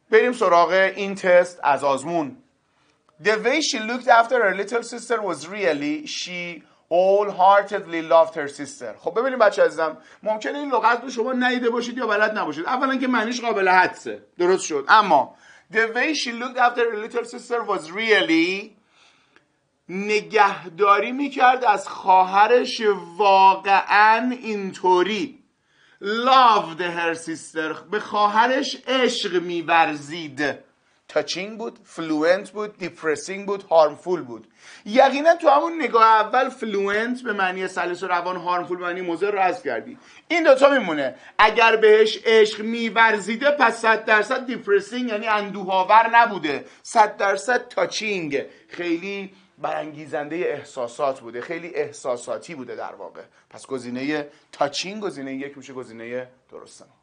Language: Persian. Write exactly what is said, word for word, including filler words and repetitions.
بریم سراغ این تست از آزمون. The way she looked after her little sister was really she wholeheartedly loved her sister. خب ببینیم بچه عزیزم، ممکنه این لغت رو شما ندیده باشید یا بلد نباشید. اولا که معنیش قابل حدسه، درست شد. اما the way she looked after her little sister was really نگهداری میکرد از خواهرش واقعا اینطوری. loved her sister، به خواهرش عشق میورزید. touching بود، fluent بود، depressing بود، harmful بود. یقینا تو همون نگاه اول fluent به معنی سلس و روان، harmful به معنی مضر رو حذف کردی. این دوتا میمونه. اگر بهش عشق میورزیده پس صد درصد depressing یعنی اندوه‌آور نبوده، صد درصد touching خیلی برانگیزنده احساسات بوده، خیلی احساساتی بوده در واقع. پس گزینه touching گزینه یک میشه گزینه درسته.